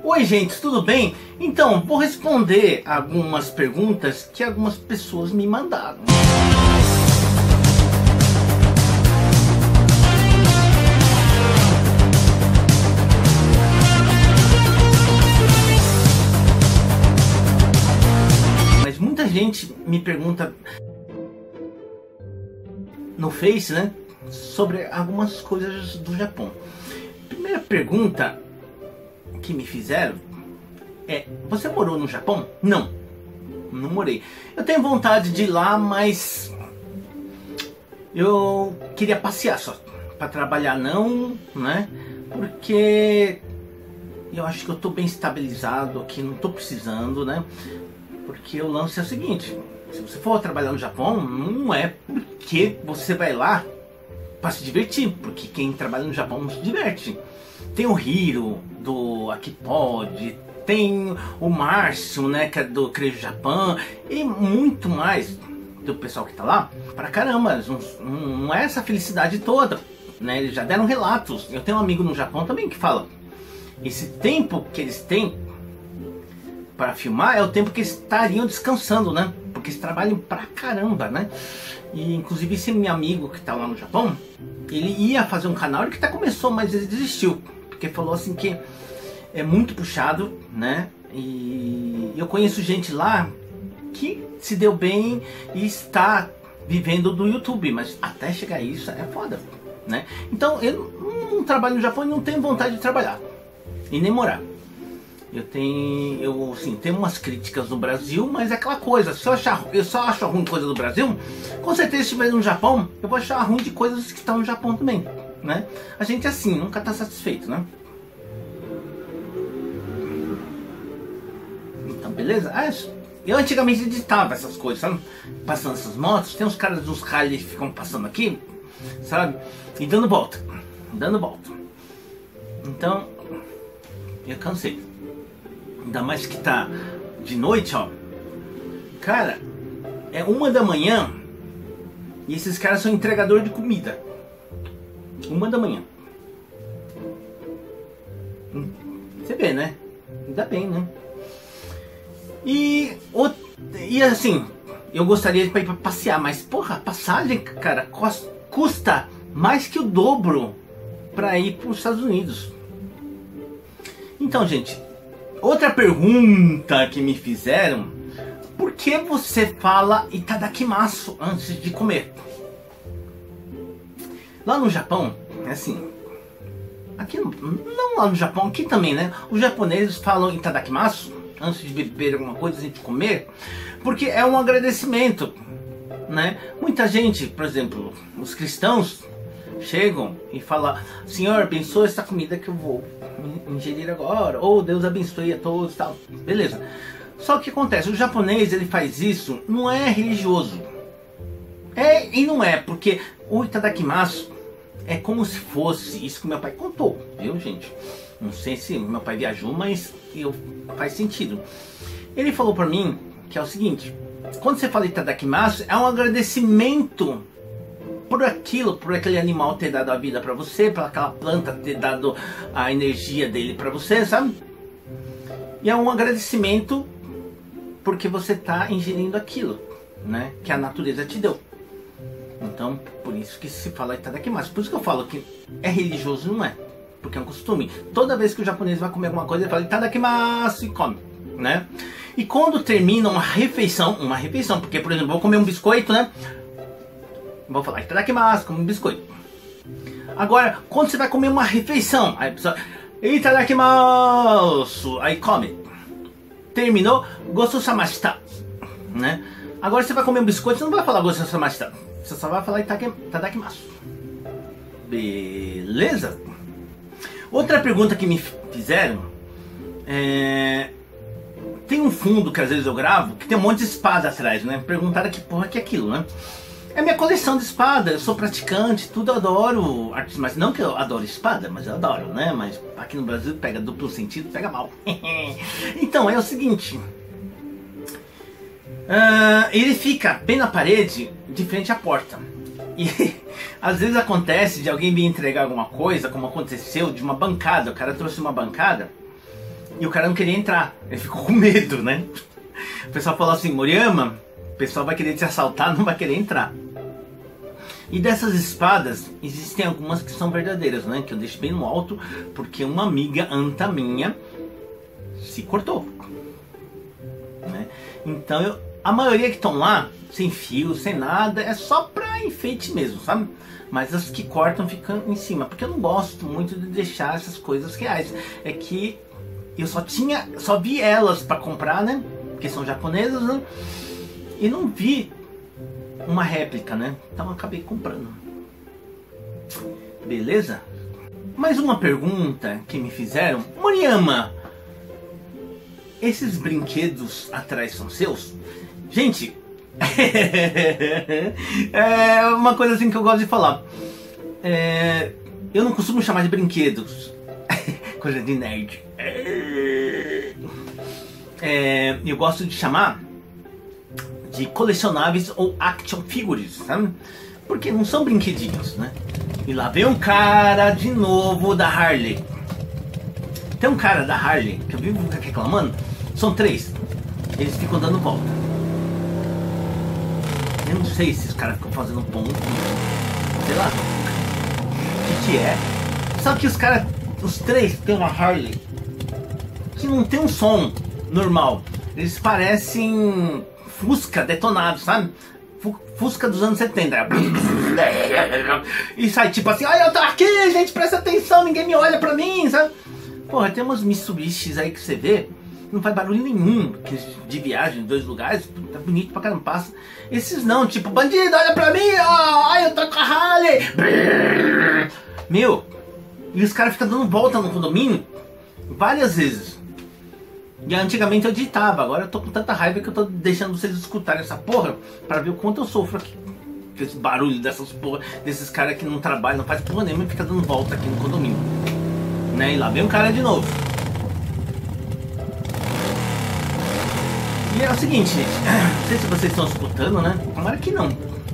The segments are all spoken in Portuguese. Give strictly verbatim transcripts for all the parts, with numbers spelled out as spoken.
Oi gente, tudo bem? Então, vou responder algumas perguntas que algumas pessoas me mandaram. Mas muita gente me pergunta no Face, né, sobre algumas coisas do Japão. Primeira pergunta que me fizeram é: você morou no Japão? Não, não morei. Eu tenho vontade de ir lá, mas eu queria passear só, para trabalhar não, né? Porque eu acho que eu tô bem estabilizado aqui, não tô precisando, né? Porque o lance é o seguinte: se você for trabalhar no Japão, não é porque você vai lá para se divertir, porque quem trabalha no Japão não se diverte. Tem o Hiro do Aqui Pode, tem o Márcio, né, que é do Creio Japão, e muito mais do pessoal que tá lá. Pra caramba, não, não é essa felicidade toda, né? Eles já deram relatos. Eu tenho um amigo no Japão também que fala: esse tempo que eles têm para filmar é o tempo que eles estariam descansando, né? Porque eles trabalham pra caramba, né? E inclusive esse meu amigo que tá lá no Japão, ele ia fazer um canal, ele que até começou, mas ele desistiu, porque falou assim que é muito puxado, né? E eu conheço gente lá que se deu bem e está vivendo do YouTube, mas até chegar a isso é foda, né? Então eu não trabalho no Japão e não tenho vontade de trabalhar e nem morar. Eu tenho, eu assim, tenho umas críticas no Brasil, mas é aquela coisa, se eu achar, eu só acho ruim coisa do Brasil, com certeza se estiver no Japão, eu vou achar ruim de coisas que estão no Japão também, né? A gente é assim, nunca tá satisfeito, né? Então, beleza? Ah, eu antigamente editava essas coisas, sabe? Passando essas motos, tem uns caras dos rally que ficam passando aqui, sabe? E dando volta, dando volta. Então, eu cansei. Ainda mais que tá de noite, ó. Cara, é uma da manhã e esses caras são entregador de comida. Uma da manhã. Você vê, né? Ainda bem, né? E, e assim, eu gostaria de ir pra passear, mas porra, a passagem, cara, custa mais que o dobro pra ir para os Estados Unidos. Então, gente, outra pergunta que me fizeram: por que você fala itadakimasu antes de comer? Lá no Japão, é assim, aqui não lá no Japão, aqui também, né? Os japoneses falam itadakimasu antes de beber alguma coisa, antes de comer, porque é um agradecimento, né? Muita gente, por exemplo, os cristãos chegam e falam: Senhor, abençoa essa comida que eu vou ingerir agora, ou Deus abençoe a todos, tal, beleza. Só que acontece, o japonês, ele faz isso, não é religioso, é e não é, porque o itadakimasu é como se fosse isso que meu pai contou, viu, gente? Não sei se meu pai viajou, mas eu, faz sentido. Ele falou pra mim que é o seguinte: quando você fala itadakimasu, é um agradecimento por aquilo, por aquele animal ter dado a vida para você, por aquela planta ter dado a energia dele para você, sabe? E é um agradecimento porque você está ingerindo aquilo, né? Que a natureza te deu. Então, por isso que se fala itadakimasu. Por isso que eu falo que é religioso, não é? Porque é um costume. Toda vez que o japonês vai comer alguma coisa, ele fala itadakimasu e come, né? E quando termina uma refeição, uma refeição, porque, por exemplo, eu vou comer um biscoito, né? Vou falar itadakimasu, como um biscoito. Agora, quando você vai comer uma refeição, aí a pessoa itadakimasu, aí come. Terminou, gostou samashita, né? Agora você vai comer um biscoito, você não vai falar gostou samashita, você só vai falar itadakimasu. Beleza? Outra pergunta que me fizeram é: tem um fundo que às vezes eu gravo que tem um monte de espada atrás, né? Perguntaram que porra que é aquilo, né? É minha coleção de espada, eu sou praticante, tudo, eu adoro artes, mas não que eu adoro espada, mas eu adoro, né? Mas aqui no Brasil pega duplo sentido, pega mal. Então, é o seguinte, uh, ele fica bem na parede, de frente à porta. E às vezes acontece de alguém me entregar alguma coisa, como aconteceu de uma bancada, o cara trouxe uma bancada E o cara não queria entrar, ele ficou com medo, né? O pessoal falou assim, Moriyama, o pessoal vai querer te assaltar, não vai querer entrar. E dessas espadas, existem algumas que são verdadeiras, né? Que eu deixo bem no alto, porque uma amiga anta minha se cortou, né? Então, eu, a maioria que estão lá, sem fio, sem nada, é só pra enfeite mesmo, sabe? Mas as que cortam ficam em cima, porque eu não gosto muito de deixar essas coisas reais. É que eu só tinha, só vi elas pra comprar, né? Porque são japonesas, né? E não vi uma réplica, né? Então eu acabei comprando. Beleza? Mais uma pergunta que me fizeram. Moriyama, esses brinquedos atrás são seus? Gente, é uma coisa assim que eu gosto de falar. É, eu não costumo chamar de brinquedos. Coisa de nerd. É, eu gosto de chamar de colecionáveis ou action figures, sabe? Porque não são brinquedinhos, né? E lá vem um cara de novo da Harley. Tem um cara da Harley que eu vivo reclamando. São três. Eles ficam dando volta. Eu não sei se os caras ficam fazendo ponto. Sei lá. O que que é? Só que os caras, os três tem uma Harley que não tem um som normal. Eles parecem Fusca detonado, sabe? Fusca dos anos setenta. E sai tipo assim, olha, eu tô aqui, gente, presta atenção, ninguém me olha pra mim, sabe? Porra, tem umas Mitsubishis aí que você vê, não faz barulho nenhum, que de viagem em dois lugares, tá bonito pra caramba, passa. Esses não, tipo, bandido, olha pra mim, ó, ai, eu tô com a Harley. Meu, e os caras ficam dando volta no condomínio várias vezes. E antigamente eu digitava, agora eu tô com tanta raiva que eu tô deixando vocês escutarem essa porra pra ver o quanto eu sofro aqui. Esse barulho dessas porra, desses caras que não trabalham, não faz porra nenhuma e fica dando volta aqui no condomínio. Né? E lá vem um cara de novo. E é o seguinte, gente, não sei se vocês estão escutando, né? Tomara que não.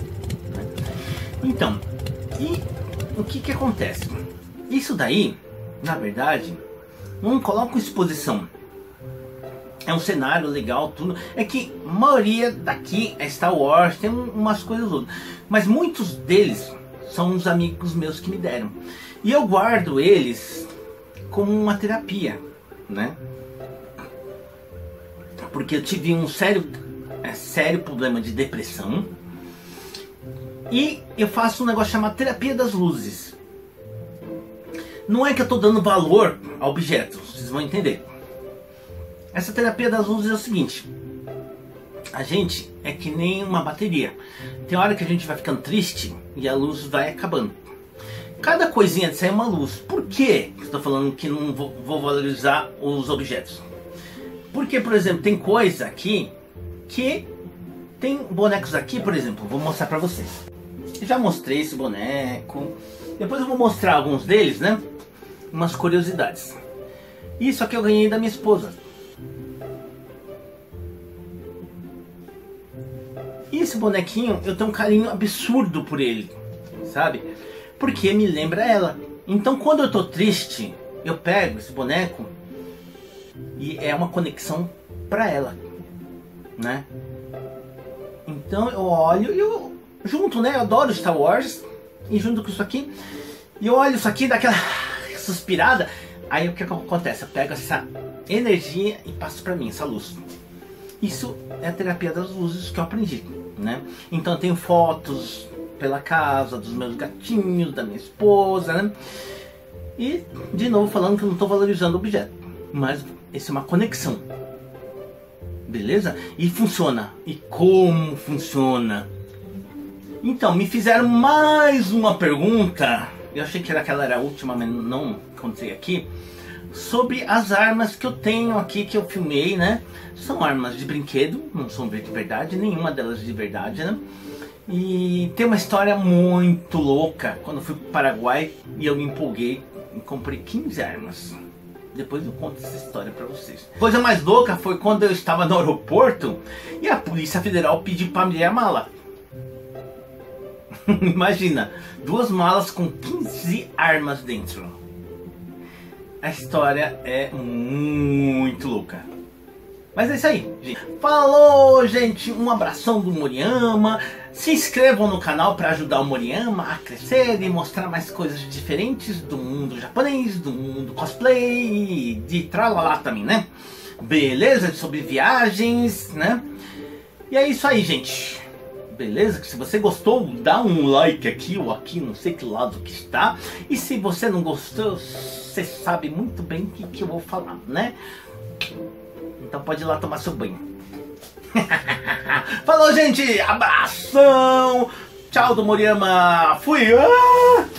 Então, e o que que acontece? Isso daí, na verdade, não coloca exposição. É um cenário legal, tudo. É que a maioria daqui é Star Wars, tem umas coisas outras. Mas muitos deles são uns amigos meus que me deram. E eu guardo eles como uma terapia, né? Porque eu tive um sério, é, sério problema de depressão. E eu faço um negócio chamado terapia das luzes. Não é que eu estou dando valor a objetos, vocês vão entender. Essa terapia das luzes é o seguinte: a gente é que nem uma bateria. Tem hora que a gente vai ficando triste e a luz vai acabando. Cada coisinha disso aí é uma luz. Por que estou falando que não vou, vou valorizar os objetos? Porque, por exemplo, tem coisa aqui que tem bonecos aqui, por exemplo, vou mostrar pra vocês. Eu já mostrei esse boneco. Depois eu vou mostrar alguns deles, né? Umas curiosidades. Isso aqui eu ganhei da minha esposa. E esse bonequinho, eu tenho um carinho absurdo por ele, sabe? Porque me lembra ela. Então quando eu tô triste, eu pego esse boneco e é uma conexão pra ela, né? Então eu olho e eu junto, né? Eu adoro Star Wars. E junto com isso aqui, e eu olho isso aqui, dá aquela suspirada. Aí o que acontece? Eu pego essa energia e passo pra mim, essa luz. Isso é a terapia das luzes que eu aprendi, né? Então eu tenho fotos pela casa dos meus gatinhos, da minha esposa, né? E de novo falando que eu não estou valorizando o objeto, mas isso é uma conexão, beleza? E funciona. E como funciona? Então me fizeram mais uma pergunta. Eu achei que aquela era a última, mas não encontrei aqui. Sobre as armas que eu tenho aqui, que eu filmei, né? São armas de brinquedo, não são de verdade, nenhuma delas de verdade, né? E tem uma história muito louca. Quando eu fui para o Paraguai e eu me empolguei e comprei quinze armas. Depois eu conto essa história pra vocês. Coisa mais louca foi quando eu estava no aeroporto e a Polícia Federal pediu para me ler a mala. Imagina, duas malas com quinze armas dentro. A história é muito muito louca. Mas é isso aí, gente. Falou, gente. Um abração do Moriyama. Se inscrevam no canal para ajudar o Moriyama a crescer e mostrar mais coisas diferentes do mundo japonês, do mundo cosplay, de tralalá também, né? Beleza? Sobre viagens, né? E é isso aí, gente. Beleza? Se você gostou, dá um like aqui ou aqui, não sei que lado que está. E se você não gostou, você sabe muito bem o que, que eu vou falar, né? Então pode ir lá tomar seu banho. Falou, gente! Abração! Tchau do Moriyama! Fui! Ah!